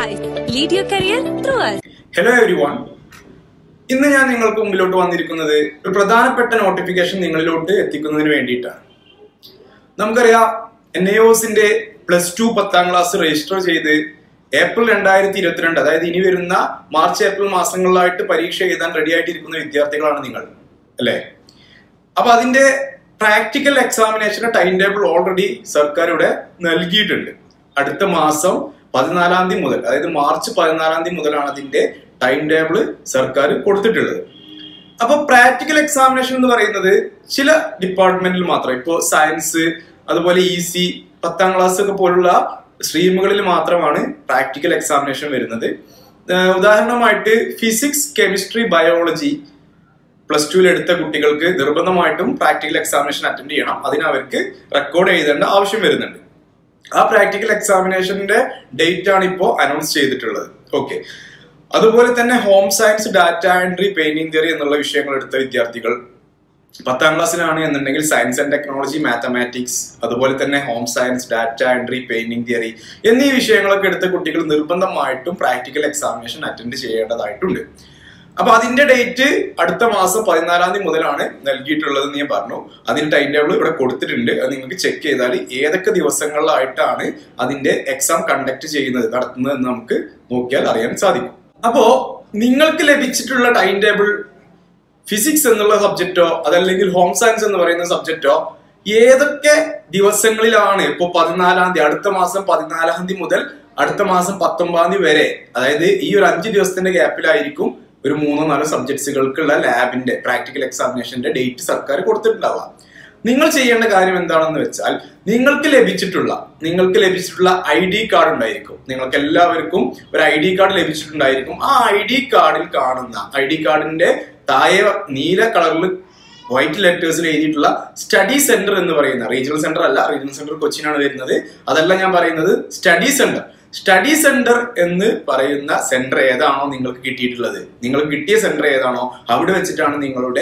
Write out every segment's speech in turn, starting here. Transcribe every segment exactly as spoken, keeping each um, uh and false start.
wise. Lead your career through us. Hello everyone. ഇന്ന് ഞാൻ നിങ്ങൾക്ക് മുമ്പിലോട്ട് വന്നിരിക്കുന്നത് ഒരു പ്രധാനപ്പെട്ട നോട്ടിഫിക്കേഷൻ നിങ്ങളിലോട്ട് എത്തിക്കുന്നതിന് വേണ്ടിയിട്ടാണ്. നമുക്കറിയാം നിയോസിന്റെ പ്ലസ് ടു പത്താം ക്ലാസ് രജിസ്റ്റർ ചെയ്ത് ഏപ്രിൽ രണ്ടായിരത്തി ഇരുപത്തിരണ്ട് അതായത് ഇനി വരുന്ന മാർച്ച് ഏപ്രിൽ മാസങ്ങളിലായിട്ട് പരീക്ഷ എഴുതാൻ റെഡി ആയിട്ടിരിക്കുന്ന വിദ്യാർത്ഥികളാണ് നിങ്ങൾ അല്ലേ? അപ്പൊ അതിന്റെ പ്രാക്ടിക്കൽ എക്സാമിനേഷന്റെ ടൈം ടേബിൾ ഓൾറെഡി സർക്കാർ ഇവിടെ നൽകിയിട്ടുണ്ട്. അടുത്ത മാസം പതിനാലാം തീയതി മുതൽ അതായത് മാർച്ച് പതിനാലാം തീയതി മുതലാണ് അതിന്റെ ടൈം ടേബിൾ സർക്കാർ കൊടുത്തിട്ടുള്ളത്. അപ്പൊ പ്രാക്ടിക്കൽ എക്സാമിനേഷൻ എന്ന് പറയുന്നത് ചില ഡിപ്പാർട്ട്മെന്റിൽ മാത്രം, ഇപ്പോ സയൻസ് അതുപോലെ ഇ സി പത്താം ക്ലാസ് ഒക്കെ പോലുള്ള സ്ട്രീമുകളിൽ മാത്രമാണ് പ്രാക്ടിക്കൽ എക്സാമിനേഷൻ വരുന്നത്. ഉദാഹരണമായിട്ട് ഫിസിക്സ്, കെമിസ്ട്രി, ബയോളജി പ്ലസ് ടുവിൽ എടുത്ത കുട്ടികൾക്ക് നിർബന്ധമായിട്ടും പ്രാക്ടിക്കൽ എക്സാമിനേഷൻ അറ്റൻഡ് ചെയ്യണം. അതിന് അവർക്ക് റെക്കോർഡ് എഴുതേണ്ട ആവശ്യം വരുന്നുണ്ട്. ആ പ്രാക്ടിക്കൽ എക്സാമിനേഷന്റെ ഡേറ്റ് ആണ് ഇപ്പോൾ അനൗൺസ് ചെയ്തിട്ടുള്ളത്. ഓക്കെ, അതുപോലെ തന്നെ home science, data entry, painting theory എന്നുള്ള വിഷയങ്ങൾ എടുത്ത വിദ്യാർത്ഥികൾ പത്താം ക്ലാസ്സിലാണ് എന്നുണ്ടെങ്കിൽ സയൻസ് ആൻഡ് ടെക്നോളജി, മാത്തമാറ്റിക്സ്, അതുപോലെ തന്നെ home science, data entry, painting theory എന്നീ വിഷയങ്ങളൊക്കെ എടുത്ത കുട്ടികൾ നിർബന്ധമായിട്ടും പ്രാക്ടിക്കൽ എക്സാമിനേഷൻ അറ്റൻഡ് ചെയ്യേണ്ടതായിട്ടുണ്ട്. അപ്പൊ അതിന്റെ ഡേറ്റ് അടുത്ത മാസം പതിനാലാം തീയതി മുതലാണ് നൽകിയിട്ടുള്ളതെന്ന് ഞാൻ പറഞ്ഞു. അതിന്റെ ടൈം ടേബിൾ ഇവിടെ കൊടുത്തിട്ടുണ്ട്. അത് നിങ്ങൾക്ക് ചെക്ക് ചെയ്താൽ ഏതൊക്കെ ദിവസങ്ങളിലായിട്ടാണ് അതിന്റെ എക്സാം കണ്ടക്ട് ചെയ്യുന്നത്, നടത്തുന്നത് എന്ന് നമുക്ക് നോക്കിയാൽ അറിയാൻ സാധിക്കും. അപ്പോ നിങ്ങൾക്ക് ലഭിച്ചിട്ടുള്ള ടൈം ടേബിൾ ഫിസിക്സ് എന്നുള്ള സബ്ജക്റ്റോ അതല്ലെങ്കിൽ ഹോം സയൻസ് എന്ന് പറയുന്ന സബ്ജക്റ്റോ ഏതൊക്കെ ദിവസങ്ങളിലാണ് ഇപ്പൊ പതിനാലാം തീയതി അടുത്ത മാസം പതിനാലാം തീയതി മുതൽ അടുത്ത മാസം പത്തൊമ്പതാം തീയതി വരെ, അതായത് ഈ ഒരു അഞ്ച് ദിവസത്തിന്റെ ഗ്യാപ്പിലായിരിക്കും ഒരു മൂന്നോ നാലോ സബ്ജക്ട്സുകൾക്കുള്ള ലാബിന്റെ പ്രാക്ടിക്കൽ എക്സാമിനേഷന്റെ ഡേറ്റ് സർക്കാർ കൊടുത്തിട്ടുണ്ടാവുക. നിങ്ങൾ ചെയ്യേണ്ട കാര്യം എന്താണെന്ന് വെച്ചാൽ നിങ്ങൾക്ക് ലഭിച്ചിട്ടുള്ള നിങ്ങൾക്ക് ലഭിച്ചിട്ടുള്ള ഐ ഡി കാർഡ് ഉണ്ടായിരിക്കും. നിങ്ങൾക്ക് എല്ലാവർക്കും ഒരു ഐ ഡി കാർഡ് ലഭിച്ചിട്ടുണ്ടായിരിക്കും. ആ ഐ ഡി കാർഡിൽ കാണുന്ന ഐ ഡി കാർഡിന്റെ താഴെ നീല കളറിൽ വൈറ്റ് ലെറ്റേഴ്സിൽ എഴുതിയിട്ടുള്ള സ്റ്റഡി സെന്റർ എന്ന് പറയുന്ന, റീജിയണൽ സെന്റർ അല്ല, റീജിയണൽ സെന്റർ കൊച്ചിനാണ് വരുന്നത്, അതല്ല ഞാൻ പറയുന്നത് സ്റ്റഡി സെന്റർ. സ്റ്റഡി സെന്റർ എന്ന് പറയുന്ന സെന്റർ ഏതാണോ നിങ്ങൾക്ക് കിട്ടിയിട്ടുള്ളത്, നിങ്ങൾക്ക് കിട്ടിയ സെന്റർ ഏതാണോ അവിടെ വെച്ചിട്ടാണ് നിങ്ങളുടെ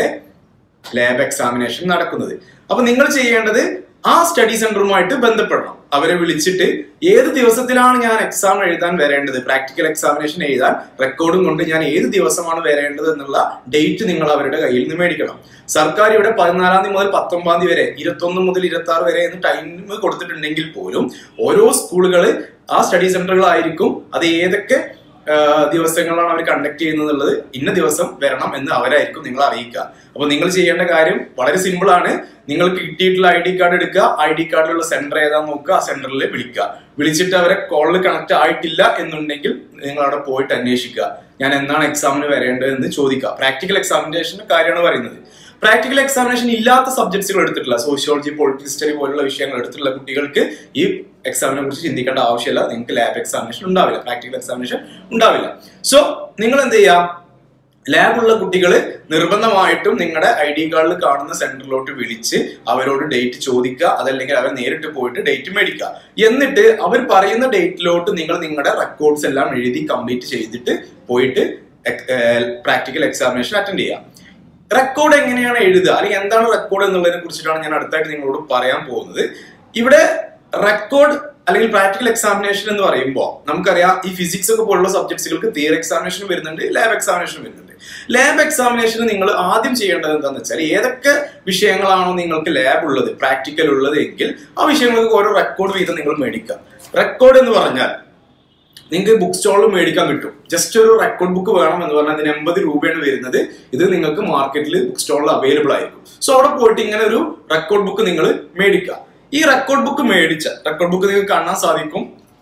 ലാബ് എക്സാമിനേഷൻ നടക്കുന്നത്. അപ്പൊ നിങ്ങൾ ചെയ്യേണ്ടത് ആ സ്റ്റഡി സെന്ററുമായിട്ട് ബന്ധപ്പെടണം. അവരെ വിളിച്ചിട്ട് ഏത് ദിവസത്തിലാണ് ഞാൻ എക്സാം എഴുതാൻ വരേണ്ടത്, പ്രാക്ടിക്കൽ എക്സാമിനേഷൻ എഴുതാൻ റെക്കോർഡും കൊണ്ട് ഞാൻ ഏത് ദിവസമാണ് വരേണ്ടത് എന്നുള്ള ഡേറ്റ് നിങ്ങൾ അവരുടെ കയ്യിൽ നിന്ന് മേടിക്കണം. സർക്കാർ ഇവിടെ പതിനാലാം തീയതി മുതൽ പത്തൊമ്പതാം തീയതി വരെ, ഇരുപത്തൊന്ന് മുതൽ ഇരുപത്തി ആറ് വരെ എന്ന് ടൈം കൊടുത്തിട്ടുണ്ടെങ്കിൽ പോലും ഓരോ സ്കൂളുകൾ ആ സ്റ്റഡി സെന്ററുകളായിരിക്കും അത് ഏതൊക്കെ ദിവസങ്ങളാണ് അവർ കണ്ടക്ട് ചെയ്യുന്നത്, ഇന്ന ദിവസം വരണം എന്ന് അവരായിരിക്കും നിങ്ങൾ അറിയിക്കുക. അപ്പൊ നിങ്ങൾ ചെയ്യേണ്ട കാര്യം വളരെ സിമ്പിൾ ആണ്. നിങ്ങൾക്ക് കിട്ടിയിട്ടുള്ള ഐ ഡി കാർഡ് എടുക്കുക, ഐ ഡി കാർഡിലുള്ള സെന്റർ ഏതാന്ന് നോക്കുക, ആ സെന്ററിൽ വിളിക്കുക. വിളിച്ചിട്ട് അവരെ കോളിൽ കണക്ട് ആയിട്ടില്ല എന്നുണ്ടെങ്കിൽ നിങ്ങൾ അവിടെ പോയിട്ട് അന്വേഷിക്കുക, ഞാൻ എന്നാണ് എക്സാമിന് വരേണ്ടത് എന്ന് ചോദിക്കുക. പ്രാക്ടിക്കൽ എക്സാമിനേഷന്റെ കാര്യമാണ് പറയുന്നത്. പ്രാക്ടിക്കൽ എക്സാമിനേഷൻ ഇല്ലാത്ത സബ്ജക്ട്സുകൾ എടുത്തിട്ടുള്ള സോഷ്യോളജി, പൊളിറ്റിക്കൽ ഹിസ്റ്ററി പോലുള്ള വിഷയങ്ങൾ എടുത്തിട്ടുള്ള കുട്ടികൾക്ക് ഈ എക്സാമിനെ കുറിച്ച് ചിന്തിക്കേണ്ട ആവശ്യമില്ല. നിങ്ങൾക്ക് ലാബ് എക്സാമിനേഷൻ ഉണ്ടാവില്ല, പ്രാക്ടിക്കൽ എക്സാമിനേഷൻ ഉണ്ടാവില്ല. സോ നിങ്ങൾ എന്ത് ചെയ്യാം, ലാബുള്ള കുട്ടികൾ നിർബന്ധമായിട്ടും നിങ്ങളുടെ ഐ ഡി കാർഡിൽ കാണുന്ന സെന്ററിലോട്ട് വിളിച്ച് അവരോട് ഡേറ്റ് ചോദിക്കുക, അതല്ലെങ്കിൽ അവർ നേരിട്ട് പോയിട്ട് ഡേറ്റ് മേടിക്കുക. എന്നിട്ട് അവർ പറയുന്ന ഡേറ്റിലോട്ട് നിങ്ങൾ നിങ്ങളുടെ റെക്കോർഡ്സ് എല്ലാം എഴുതി കംപ്ലീറ്റ് ചെയ്തിട്ട് പോയിട്ട് പ്രാക്ടിക്കൽ എക്സാമിനേഷൻ അറ്റൻഡ് ചെയ്യാം. റെക്കോർഡ് എങ്ങനെയാണ് എഴുതുക, അല്ലെങ്കിൽ എന്താണ് റെക്കോർഡ് എന്നുള്ളതിനെ കുറിച്ചിട്ടാണ് ഞാൻ അടുത്തായിട്ട് നിങ്ങളോട് പറയാൻ പോകുന്നത്. ഇവിടെ റെക്കോർഡ് അല്ലെങ്കിൽ പ്രാക്ടിക്കൽ എക്സാമിനേഷൻ എന്ന് പറയുമ്പോൾ നമുക്കറിയാം ഈ ഫിസിക്സ് ഒക്കെ പോലുള്ള സബ്ജക്ട്സുകൾക്ക് തിയറി എക്സാമിനേഷൻ വരുന്നുണ്ട്, ലാബ് എക്സാമിനേഷൻ വരുന്നുണ്ട്. ലാബ് എക്സാമിനേഷന് നിങ്ങൾ ആദ്യം ചെയ്യേണ്ടത് എന്താണെന്ന് വെച്ചാൽ ഏതൊക്കെ വിഷയങ്ങളാണോ നിങ്ങൾക്ക് ലാബ് ഉള്ളത്, പ്രാക്ടിക്കൽ ഉള്ളത് എങ്കിൽ ആ വിഷയങ്ങൾക്ക് ഓരോ റെക്കോർഡ് വീതം നിങ്ങൾ മേടിക്കുക. റെക്കോർഡ് എന്ന് പറഞ്ഞാൽ നിങ്ങൾക്ക് ബുക്ക് സ്റ്റോളിൽ മേടിക്കാൻ കിട്ടും. ജസ്റ്റ് ഒരു റെക്കോർഡ് ബുക്ക് വേണം എന്ന് പറഞ്ഞാൽ അതിന് എൺപത് രൂപയാണ് വരുന്നത്. ഇത് നിങ്ങൾക്ക് മാർക്കറ്റിൽ ബുക്ക് സ്റ്റോളിൽ അവൈലബിൾ ആയിരിക്കും. സോ അവിടെ പോയിട്ട് ഇങ്ങനെ ഒരു റെക്കോർഡ് ബുക്ക് നിങ്ങൾ മേടിക്കുക. ഈ റെക്കോർഡ് ബുക്ക് മേടിച്ച റെക്കോർഡ് ബുക്ക് നിങ്ങൾക്ക് കാണാൻ സാധിക്കും.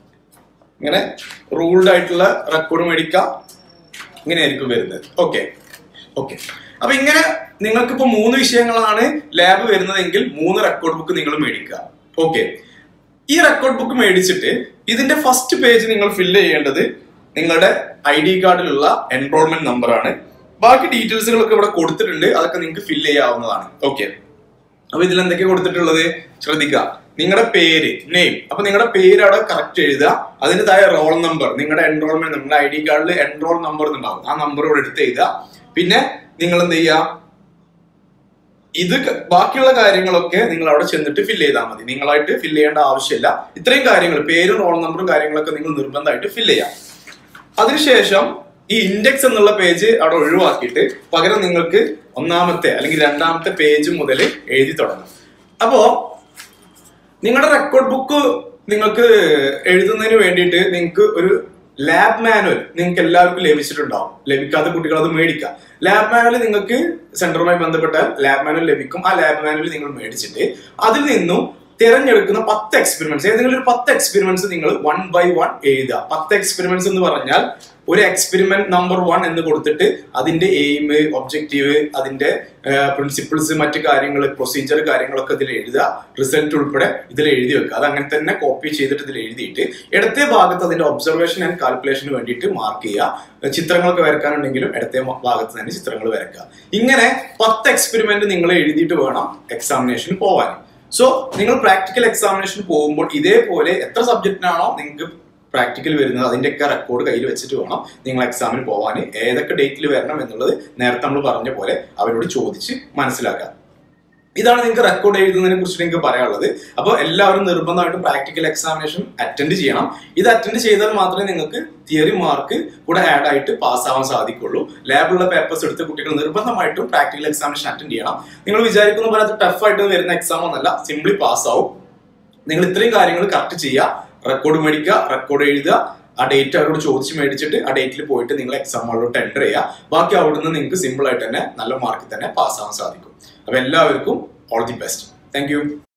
ഇങ്ങനെ റൂൾഡ് ആയിട്ടുള്ള റെക്കോർഡ് മേടിക്കാം, ഇങ്ങനെയായിരിക്കും വരുന്നത്. ഓക്കെ ഓക്കെ അപ്പൊ ഇങ്ങനെ നിങ്ങൾക്ക് ഇപ്പൊ മൂന്ന് വിഷയങ്ങളാണ് ലാബ് വരുന്നതെങ്കിൽ മൂന്ന് റെക്കോർഡ് ബുക്ക് നിങ്ങൾ മേടിക്കുക. ഓക്കെ, ഈ റെക്കോർഡ് ബുക്ക് മേടിച്ചിട്ട് ഇതിന്റെ ഫസ്റ്റ് പേജ് നിങ്ങൾ ഫില്ല് ചെയ്യേണ്ടത് നിങ്ങളുടെ ഐ ഡി കാർഡിലുള്ള എൻറോൾമെന്റ് നമ്പർ ആണ്. ബാക്കി ഡീറ്റെയിൽസുകളൊക്കെ ഇവിടെ കൊടുത്തിട്ടുണ്ട്, അതൊക്കെ നിങ്ങൾക്ക് ഫില്ല് ചെയ്യാവുന്നതാണ്. ഓക്കെ, അപ്പൊ ഇതിൽ എന്തൊക്കെയാണ് കൊടുത്തിട്ടുള്ളത് ശ്രദ്ധിക്കുക. നിങ്ങളുടെ പേര്, നെയിം, അപ്പൊ നിങ്ങളുടെ പേര് അവിടെ കറക്റ്റ് എഴുതുക. അതിന് താഴെ റോൾ നമ്പർ, നിങ്ങളുടെ എൻറോൾമെന്റ്, നിങ്ങളുടെ ഐ ഡി കാർഡിൽ എൻറോൾ നമ്പർ ഉണ്ടാവും, ആ നമ്പർ ഇവിടെ എടുത്ത് എഴുതുക. പിന്നെ നിങ്ങൾ എന്ത് ചെയ്യുക, ഇത് ബാക്കിയുള്ള കാര്യങ്ങളൊക്കെ നിങ്ങൾ അവിടെ ചെന്നിട്ട് ഫില്ല് ചെയ്താൽ മതി. നിങ്ങളായിട്ട് ഫില്ല് ചെയ്യേണ്ട ആവശ്യമില്ല. ഇത്രയും കാര്യങ്ങൾ, പേരും റോൾ നമ്പറും കാര്യങ്ങളൊക്കെ നിങ്ങൾ നിർബന്ധമായിട്ട് ഫില്ല് ചെയ്യാം. അതിനുശേഷം ഈ ഇൻഡെക്സ് എന്നുള്ള പേജ് അവിടെ ഒഴിവാക്കിയിട്ട് പകരം നിങ്ങൾക്ക് ഒന്നാമത്തെ അല്ലെങ്കിൽ രണ്ടാമത്തെ പേജ് മുതൽ എഴുതി തുടങ്ങാം. അപ്പോ നിങ്ങളുടെ റെക്കോർഡ് ബുക്ക് നിങ്ങൾക്ക് എഴുതുന്നതിന് വേണ്ടിയിട്ട് നിങ്ങൾക്ക് ഒരു ലാബ് മാനുവൽ നിങ്ങൾക്ക് എല്ലാവർക്കും ലഭിച്ചിട്ടുണ്ടാവും. ലഭിക്കാത്ത കുട്ടികൾ അത് മേടിക്കാം. ലാബ് മാനുവൽ നിങ്ങൾക്ക് സെന്ററുമായി ബന്ധപ്പെട്ടാൽ ലാബ് മാനുവൽ ലഭിക്കും. ആ ലാബ് മാനുവൽ നിങ്ങൾ മേടിച്ചിട്ട് അതിൽ നിന്നും തിരഞ്ഞെടുക്കുന്ന പത്ത് എക്സ്പെരിമെന്റ്സ്, ഏതെങ്കിലും ഒരു പത്ത് എക്സ്പെരിമെന്റ്സ് നിങ്ങൾ വൺ ബൈ വൺ എഴുതുക. പത്ത് എക്സ്പെരിമെന്റ്സ് എന്ന് പറഞ്ഞാൽ ഒരു എക്സ്പെരിമെന്റ് നമ്പർ വൺ എന്ന് കൊടുത്തിട്ട് അതിന്റെ എയിം, ഒബ്ജക്റ്റീവ്, അതിന്റെ പ്രിൻസിപ്പിൾസ്, മറ്റു കാര്യങ്ങൾ, പ്രൊസീജിയർ കാര്യങ്ങളൊക്കെ ഇതിൽ എഴുതുക. റിസൾട്ട് ഉൾപ്പെടെ ഇതിൽ എഴുതി വെക്കുക. അത് അങ്ങനെ തന്നെ കോപ്പി ചെയ്തിട്ട് ഇതിൽ എഴുതിയിട്ട് ഇടത്തെ ഭാഗത്ത് അതിന്റെ ഒബ്സർവേഷൻ ആൻഡ് കാൽക്കുലേഷന് വേണ്ടിയിട്ട് മാർക്ക് ചെയ്യുക. ചിത്രങ്ങളൊക്കെ വരക്കാനുണ്ടെങ്കിലും ഇടത്തെ ഭാഗത്ത് തന്നെ ചിത്രങ്ങൾ വരക്കുക. ഇങ്ങനെ പത്ത് എക്സ്പെരിമെന്റ് നിങ്ങൾ എഴുതിയിട്ട് വേണം എക്സാമിനേഷന് പോവാൻ. സോ നിങ്ങൾ പ്രാക്ടിക്കൽ എക്സാമിനേഷൻ പോകുമ്പോൾ ഇതേപോലെ എത്ര സബ്ജക്റ്റിനാണോ നിങ്ങൾക്ക് പ്രാക്ടിക്കൽ വരുന്നത് അതിന്റെയൊക്കെ റെക്കോർഡ് കയ്യിൽ വെച്ചിട്ട് വേണം നിങ്ങൾ എക്സാമിന് പോകാൻ. ഏതൊക്കെ ഡേറ്റിൽ വരണം എന്നുള്ളത് നേരത്തെ നമ്മൾ പറഞ്ഞ പോലെ അവരോട് ചോദിച്ച് മനസ്സിലാക്കാം. ഇതാണ് നിങ്ങൾക്ക് റെക്കോർഡ് എഴുതുന്നതിനെ കുറിച്ച് നിങ്ങൾക്ക് പറയാനുള്ളത്. അപ്പോൾ എല്ലാവരും നിർബന്ധമായിട്ടും പ്രാക്ടിക്കൽ എക്സാമിനേഷൻ അറ്റൻഡ് ചെയ്യണം. ഇത് അറ്റൻഡ് ചെയ്താൽ മാത്രമേ നിങ്ങൾക്ക് തിയറി മാർക്ക് കൂടെ ആഡ് ആയിട്ട് പാസ്സാവാൻ സാധിക്കുള്ളൂ. ലാബിലുള്ള പേപ്പേഴ്സ് എടുത്ത കുട്ടികൾ നിർബന്ധമായിട്ടും പ്രാക്ടിക്കൽ എക്സാമിനേഷൻ അറ്റൻഡ് ചെയ്യണം. നിങ്ങൾ വിചാരിക്കുന്ന പോലെ അത് ടഫായിട്ട് വരുന്ന എക്സാം ഒന്നല്ല, സിംപ്ലി പാസ്സാവും. നിങ്ങൾ ഇത്രയും കാര്യങ്ങൾ കറക്റ്റ് ചെയ്യുക. റെക്കോർഡ് മേടിക്കുക, റെക്കോർഡ് എഴുതുക, ആ ഡേറ്റ് അവരോട് ചോദിച്ച് മേടിച്ചിട്ട് ആ ഡേറ്റിൽ പോയിട്ട് നിങ്ങൾ എക്സാം ഹോളിലോട്ട് എൻ്റർ ചെയ്യുക. ബാക്കി അവിടുന്ന് നിങ്ങൾക്ക് സിമ്പിൾ ആയിട്ട് തന്നെ നല്ല മാർക്കിൽ തന്നെ പാസ്സാവാൻ സാധിക്കും. അപ്പൊ എല്ലാവർക്കും all the best. Thank U.